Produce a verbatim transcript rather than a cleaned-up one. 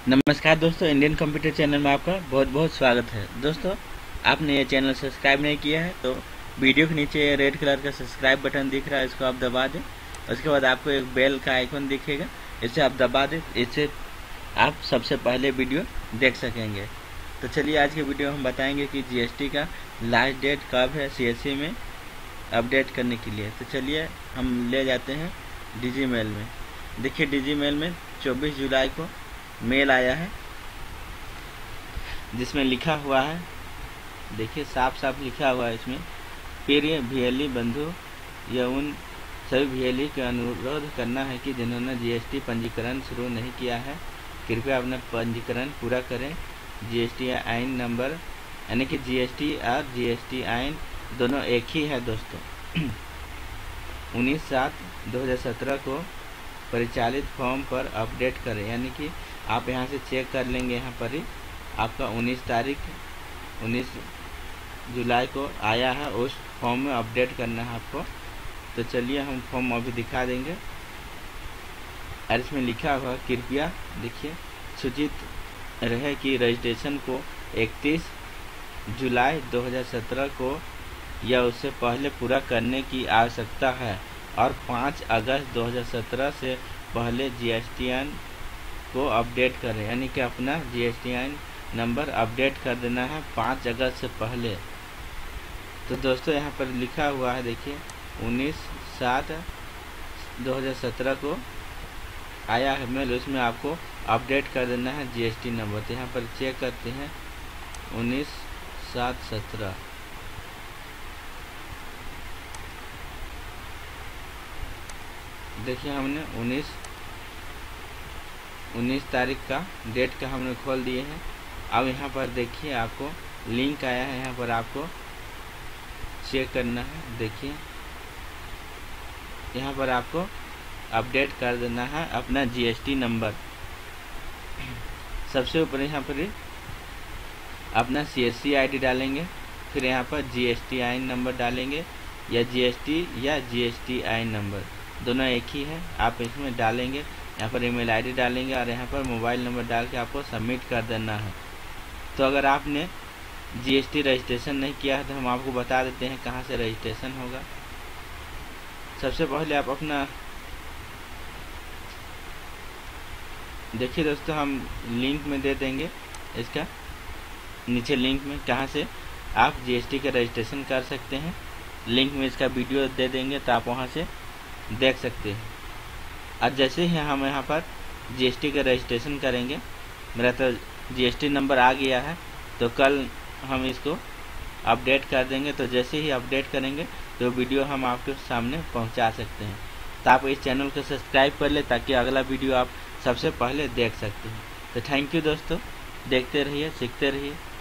नमस्कार दोस्तों, Indian computer channel में आपका बहुत बहुत स्वागत है। दोस्तों, आपने ये चैनल सब्सक्राइब नहीं किया है तो वीडियो के नीचे रेड कलर का सब्सक्राइब बटन दिख रहा है, इसको आप दबा दें। उसके बाद आपको एक बेल का आइकन दिखेगा, इसे आप दबा दें। इससे आप सबसे पहले वीडियो देख सकेंगे। तो चलिए, आज के वीडियो हम बताएंगे कि जीएसटी का लास्ट डेट कब है सीएससी में अपडेट करने के लिए। तो चलिए हम ले जाते हैं डिजी मेल में। देखिए, डिजी मेल में चौबीस जुलाई को मेल आया है, जिसमें लिखा हुआ है, देखिए साफ साफ लिखा हुआ है इसमें, प्रिय वीएलई बंधु, यह उन सभी वीएलई के अनुरोध करना है कि जिन्होंने जीएसटी पंजीकरण शुरू नहीं किया है, कृपया अपना पंजीकरण पूरा करें। जीएसटी आइन नंबर, यानी कि जीएसटी और जीएसटी आइन दोनों एक ही है दोस्तों। उन्नीस सात दो हज़ार सत्रह को परिचालित फॉर्म पर अपडेट करें, यानी कि आप यहाँ से चेक कर लेंगे। यहाँ पर ही आपका उन्नीस तारीख उन्नीस जुलाई को आया है, उस फॉर्म में अपडेट करना है आपको। तो चलिए हम फॉर्म अभी दिखा देंगे। और इसमें लिखा हुआ, कृपया देखिए, सूचित रहे कि रजिस्ट्रेशन को इकतीस जुलाई दो हज़ार सत्रह को या उससे पहले पूरा करने की आवश्यकता है और पाँच अगस्त दो हज़ार सत्रह से पहले जीएसटीआइन को अपडेट करें, यानी कि अपना जीएसटीआइन नंबर अपडेट कर देना है पाँच अगस्त से पहले। तो दोस्तों, यहाँ पर लिखा हुआ है, देखिए उन्नीस सात दो हज़ार सत्रह को आया है मेल, उसमें आपको अपडेट कर देना है जीएसटी नंबर। तो यहाँ पर चेक करते हैं, उन्नीस सात सत्रह, देखिए हमने उन्नीस उन्नीस तारीख का डेट का हमने खोल दिए हैं। अब यहाँ पर देखिए आपको लिंक आया है, यहाँ पर आपको चेक करना है। देखिए यहाँ पर आपको अपडेट कर देना है अपना जीएसटी नंबर। सबसे ऊपर यहाँ पर अपना सीएससी आईडी डालेंगे, फिर यहाँ पर जीएसटी आइन नंबर डालेंगे, या जीएसटी या जीएसटी आइन नंबर दोनों एक ही है, आप इसमें डालेंगे। यहाँ पर ईमेल आईडी डालेंगे और यहाँ पर मोबाइल नंबर डाल के आपको सबमिट कर देना है। तो अगर आपने जीएसटी रजिस्ट्रेशन नहीं किया है तो हम आपको बता देते हैं कहाँ से रजिस्ट्रेशन होगा। सबसे पहले आप अपना, देखिए दोस्तों, हम लिंक में दे देंगे इसका, नीचे लिंक में कहाँ से आप जीएसटी का रजिस्ट्रेशन कर सकते हैं। लिंक में इसका वीडियो दे देंगे तो आप वहाँ से देख सकते हैं। और जैसे ही हम यहाँ पर जीएसटी का रजिस्ट्रेशन करेंगे, मेरा तो जीएसटी नंबर आ गया है, तो कल हम इसको अपडेट कर देंगे। तो जैसे ही अपडेट करेंगे तो वीडियो हम आपके सामने पहुँचा सकते हैं। तो आप इस चैनल को सब्सक्राइब कर ले ताकि अगला वीडियो आप सबसे पहले देख सकते हैं। तो थैंक यू दोस्तों, देखते रहिए, सीखते रहिए।